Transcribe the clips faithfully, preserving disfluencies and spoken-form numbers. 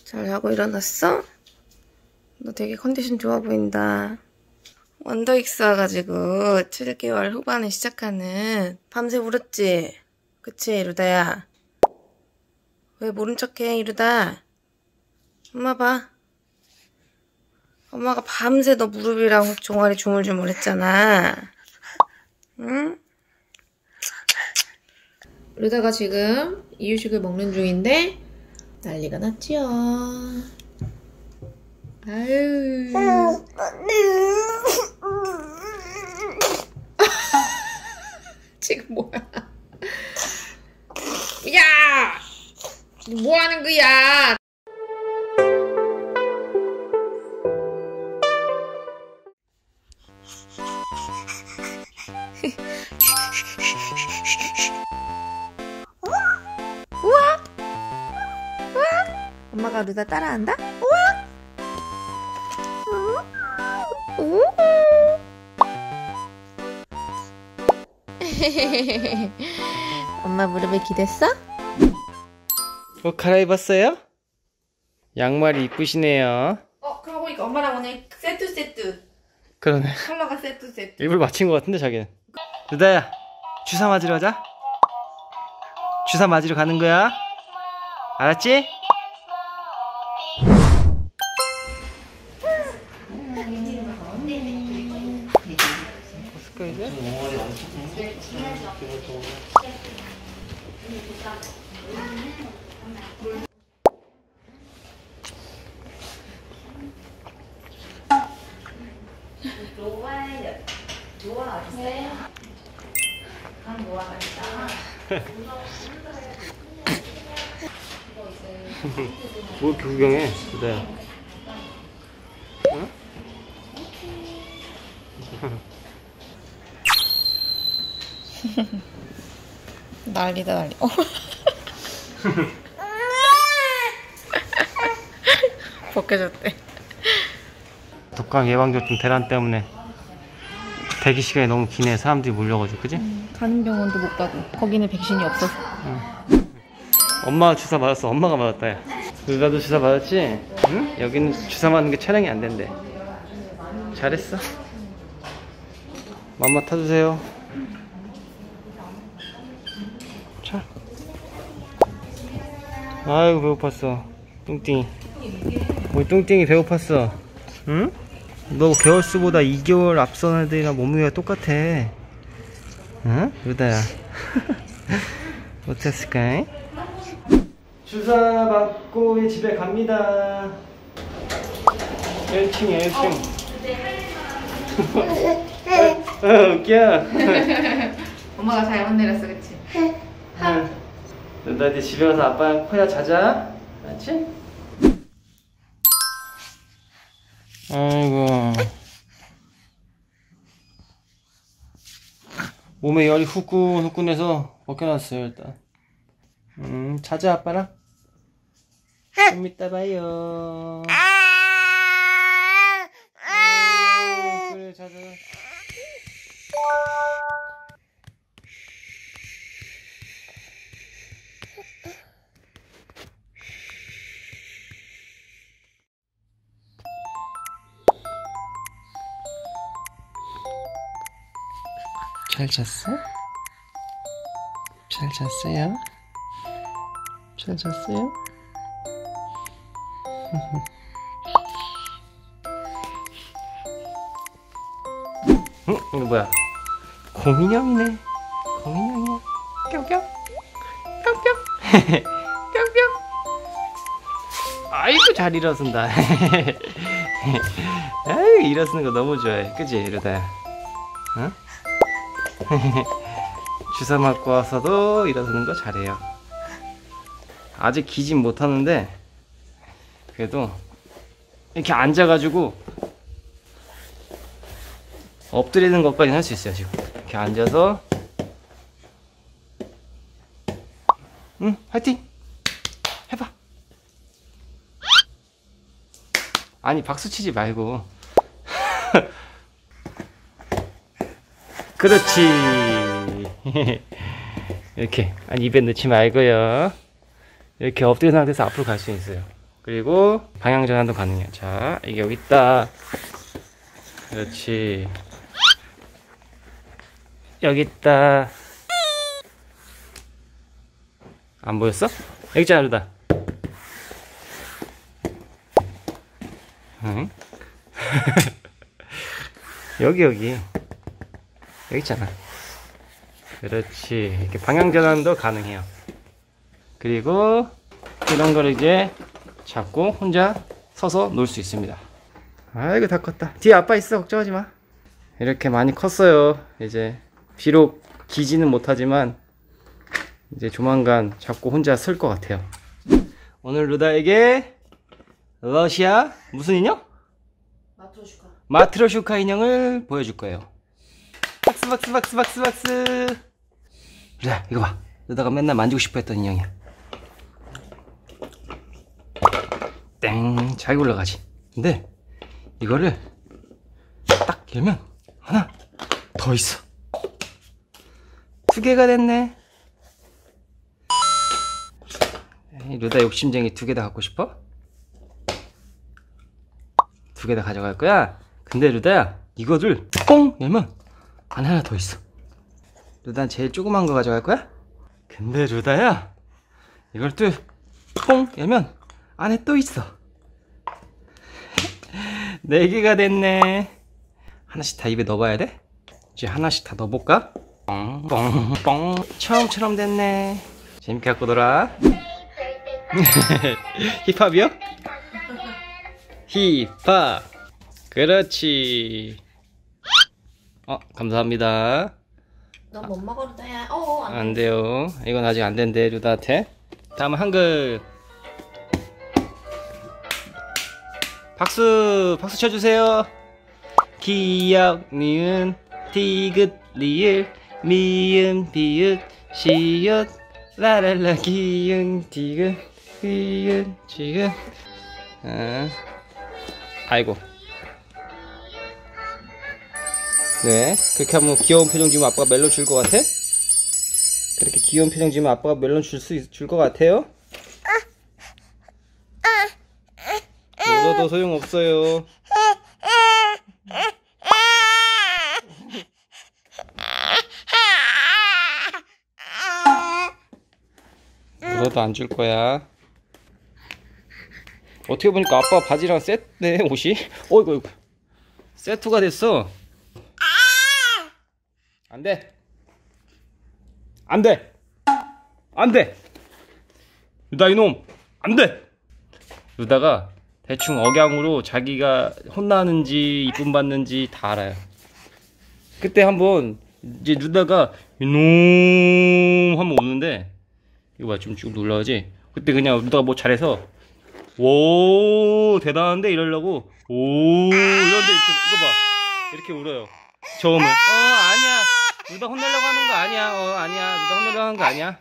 잘 자고 일어났어? 너 되게 컨디션 좋아 보인다. 원더익스 와가지고 칠 개월 후반에 시작하는 밤새 울었지? 그치 이루다야? 왜 모른 척해 이루다? 엄마 봐. 엄마가 밤새 너 무릎이랑 종아리 주물주물 했잖아. 응? 이루다가 지금 이유식을 먹는 중인데 난리가 났지요. 아유. 지금 뭐야? 야! 뭐 하는 거야? 우와! 우와! 엄마가 루다 따라한다? 우와! 우! 엄마 무릎에 기댔어? 옷 갈아입었어요? 양말이 이쁘시네요. 어, 그러고 보니까 엄마랑 오늘 세트 세트. 그러네. 컬러가 세트 세트. 일부러 맞힌 것 같은데 자기는. 루다야, 주사 맞으러 가자. 주사 맞으러 가는 거야. 알았지? 뭐 이렇게 구경해, 루다야? 응? 난리다 난리. 어. 벗겨졌대. 독감 예방접종 대란 때문에 대기 시간이 너무 기네. 사람들이 몰려가지고, 그지? 음, 가는 병원도 못 가고 거기는 백신이 없어서. 응. 엄마가 주사 맞았어. 엄마가 맞았다. 야. 루다도 주사 맞았지? 응? 여기는 주사 맞는 게 촬영이 안 된대. 잘했어. 맘마 타주세요. 자. 아이고 배고팠어. 뚱띵이. 우리 뚱띵이 배고팠어. 응? 너 개월수보다 이 개월 앞선 애들이랑 몸무게가 똑같아. 응? 루다야. 어땠을까? 주사 맞고 이제 집에 갑니다. 일 층이야 일 층. 어, 어, 웃겨. 엄마가 잘못 내렸어, 그치? 응. 루다 이제 집에 가서 아빠랑 코야 자자. 알았지? 아이고. 몸에 열이 후끈후끈해서 벗겨놨어요 일단. 음, 자자 아빠랑. 좀 이따 봐요. 음, 그래 자자. 잘 잤어? 잘 잤어요? 잘 잤어요? 응? 이거 뭐야? 곰인형이네. 곰인형이네. 뿅뿅 뿅뿅 뿅뿅. 아이고 잘 일어선다. 아이고 일어서는 거 너무 좋아해. 그치 이러다야? 응? 주사 맞고 와서도 일어서는 거 잘해요. 아직 기진 못하는데 그래도 이렇게 앉아가지고 엎드리는 것까지는 할 수 있어요. 지금 이렇게 앉아서. 응, 화이팅! 해봐. 아니 박수 치지 말고. 그렇지. 이렇게 아니 입에 넣지 말고요. 이렇게 엎드린 상태에서 앞으로 갈 수 있어요. 그리고 방향 전환도 가능해요. 자, 이게 여기 있다. 그렇지. 여기 있다. 안 보였어? 여기 있잖아, 루다. 응? 여기 여기 여기 있잖아. 그렇지. 이렇게 방향 전환도 가능해요. 그리고 이런 걸 이제 잡고 혼자 서서 놀 수 있습니다. 아이고 다 컸다. 뒤에 아빠 있어. 걱정하지 마. 이렇게 많이 컸어요. 이제 비록 기지는 못하지만 이제 조만간 잡고 혼자 쓸 것 같아요. 오늘 루다에게 러시아 무슨 인형? 마트로슈카. 마트로슈카 인형을 보여줄 거예요. 박스 박스 박스 박스 박스. 루다 이거 봐. 루다가 맨날 만지고 싶어 했던 인형이야. 땡, 잘 올라가지. 근데 이거를 딱 열면 하나 더 있어. 두 개가 됐네. 에이, 루다 욕심쟁이 두 개 다 갖고 싶어? 두 개 다 가져갈 거야? 근데 루다야, 이거를 뽕 열면 안에 하나 더 있어. 루다는 제일 조그만 거 가져갈 거야? 근데 루다야, 이걸 또 뽕 열면 안에 또 있어. 네 개가 됐네. 하나씩 다 입에 넣어봐야 돼? 이제 하나씩 다 넣어볼까? 뻥뻥뻥. 처음처럼 됐네. 재밌게 갖고 놀아. 힙합이요? 힙합. 그렇지. 어, 감사합니다. 넌 못 먹어, 루다야. 어, 안, 안 돼요. 이건 아직 안 된대, 루다한테. 다음은 한글. 박수, 박수 쳐주세요. 기역, 니은, 디귿, 리을, 미음, 비읍, 시읒, 라랄라, 기응, 디귿, 비은, 지금. 아, 아이고. 네, 그렇게 하면 귀여운 표정 지으면 아빠가 멜론 줄 것 같아? 그렇게 귀여운 표정 지으면 아빠가 멜론 줄 수, 줄 것 같아요? 울어도 소용없어요. 울어도 안 줄 거야. 어떻게 보니까 아빠 바지랑 세트네, 옷이. 어이구, 어이구. 세트가 됐어. 안 돼. 안 돼. 안 돼. 루다 이놈. 안 돼. 루다가 대충 억양으로 자기가 혼나는지 이쁨 받는지 다 알아요. 그때 한번 이제 루다가 이놈 하면 오는데, 이거 봐, 좀 쭉 놀라지. 그때 그냥 루다가 뭐 잘해서 오 대단한데 이러려고 오 이런데 이렇게 이거 봐 이렇게 울어요. 처음은 어 아니야 루다 혼내려고 하는 거 아니야. 어 아니야 루다 혼내려고 하는 거 아니야.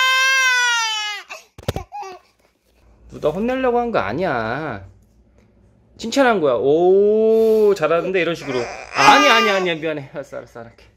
루다 혼내려고 한 거 아니야. 칭찬한 거야. 오 잘하는데 이런 식으로. 아니야 아니야 아니야 미안해. 알았어 알았어 안 할게.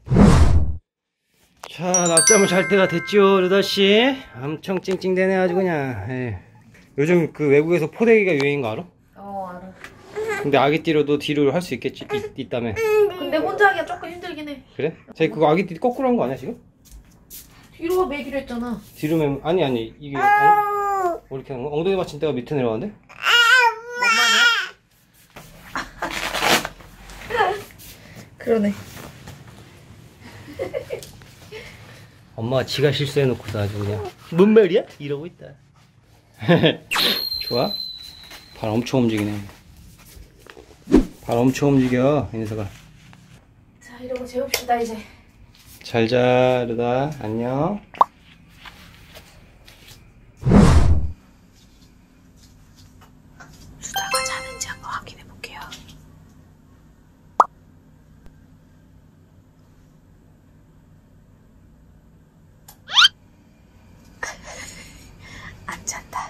자 낮잠을 잘 때가 됐죠 루다씨. 엄청 찡찡대네 아주 그냥. 에이. 요즘 그 외국에서 포대기가 유행인 거 알아? 어, 알아. 근데 아기띠로도 뒤로 할 수 있겠지? 있, 있다며. 근데 혼자 하기가 조금 힘들긴 해. 그래? 자기 그거 아기띠 거꾸로 한 거 아니야 지금? 뒤로 매기로 했잖아. 뒤로 매면 아니 아니 이게 엉, 이렇게 하는 거? 엉덩이 받침대가 밑에 내려가는데? 뭔 말이야? 그러네. 엄마가 지가 실수해놓고서 아주 그냥 뭔 말이야? 이러고 있다. 좋아? 발 엄청 움직이네. 발 엄청 움직여 이 녀석아. 자 이러고 재웁시다 이제. 잘 자르다. 안녕. 루다가 자는지 한번 확인해 볼게요. 안 잔다.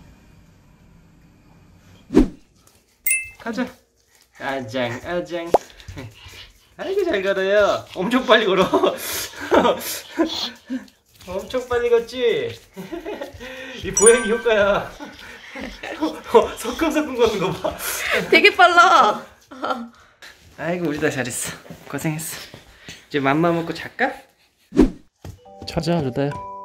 가자. 아장 아장. 아이고 잘 걸어요. 엄청 빨리 걸어. 엄청 빨리 걷지. 이 보행이 효과야. 어, 서끔서끔 걷는 거 봐. 되게 빨라. 아이고 우리 다 잘했어. 고생했어. 이제 맘마 먹고 잘까? 자자 루다야.